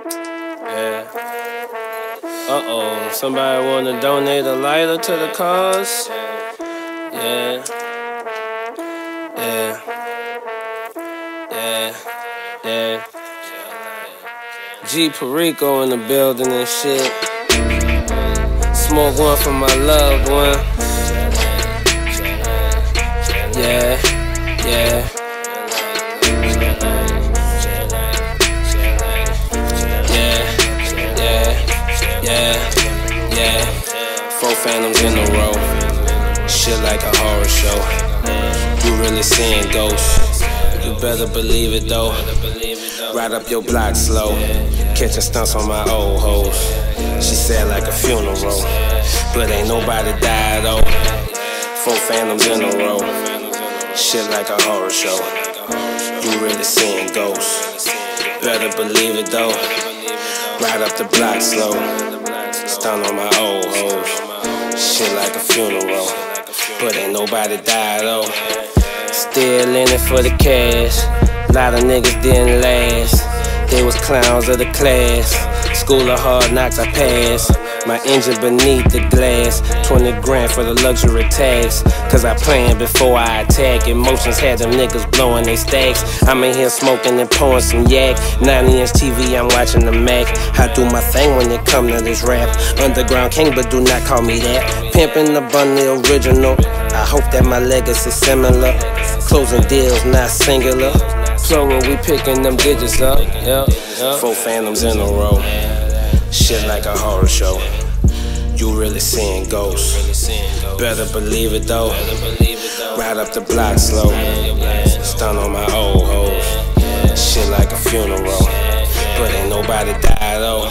Yeah. Uh-oh, somebody wanna donate a lighter to the cause? Yeah. Yeah. Yeah. Yeah. G Perico in the building and shit. Smoke one for my loved one. Yeah. Yeah. Yeah, 4 phantoms in a row. Shit like a horror show. You really seeing ghosts. You better believe it though. Ride up your block slow. Catching stunts on my old hoes. She said like a funeral, but ain't nobody died though. 4 phantoms in a row. Shit like a horror show. You really seeing ghosts. Better believe it though. Ride up the block slow. Stun on my old hoes. Shit like a funeral, but ain't nobody died though. Still in it for the cash. Lot of niggas didn't last. They was clowns of the class. School of hard knocks I passed. My engine beneath the glass. 20 grand for the luxury tax. Cause I planned before I attack. Emotions had them niggas blowing they stacks. I'm in here smoking and pouring some yak. 90-inch TV, I'm watching the Mac. I do my thing when it come to this rap. Underground king, but do not call me that. Pimpin' the bun, the original. I hope that my legacy's similar. Closing deals, not singular. Plural, we picking them digits up. Yep. 4 phantoms in a row. Shit like a horror show. You really seeing ghosts. Better believe it though. Ride up the block slow. Stun on my old hoes. Shit like a funeral, but ain't nobody died though.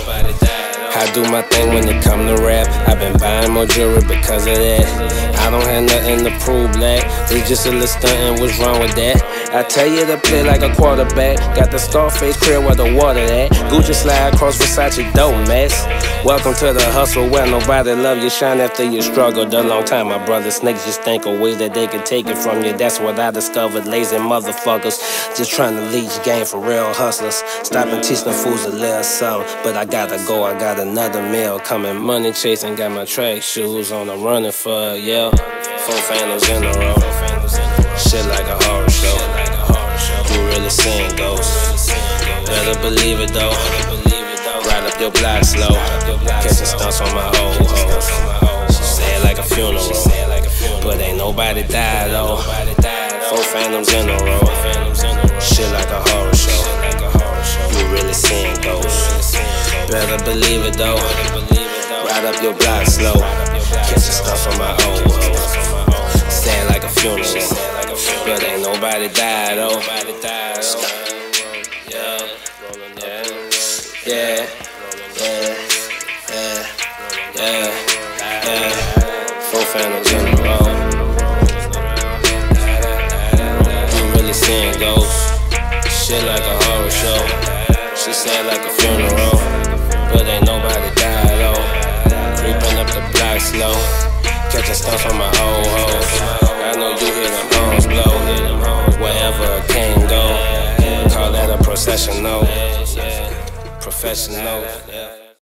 I do my thing when it come to rap. I've been buying more jewelry because of that. I don't have nothing to prove that. It's just a little stuntin', what's wrong with that? I tell you to play like a quarterback. Got the Scarface crib where the water at. Gucci slide across Versace dope mess. Welcome to the hustle where nobody love you. Shine after you struggled a long time, my brother. Snakes just think of ways that they can take it from you. That's what I discovered. Lazy motherfuckers just trying to leech game for real hustlers. Stop and teach them fools a little something. But I gotta go, I got another meal coming. Money chasing, got my track shoes on. I'm running for yeah. 4 phantoms in a row. Shit like a horror show. You really seeing ghosts. Better believe it though. Ride up your block slow. Catching stunts on my old hoes. She said like a funeral, but ain't nobody died though. 4 phantoms in a row. Shit like a horror show. You really seeing ghosts. Better believe it though. Ride up your block slow. Catching stunts on my old hoes. Stand like a funeral, but ain't nobody died though. Yeah. 4 phantoms in a row. You really seeing ghosts. Shit like a horror show. She said like a funeral, but ain't nobody died though. Creeping up the block slow. Catching stuff on my old hoes. I know you hear them horns blow. Wherever a king go, call that a processional. Professional.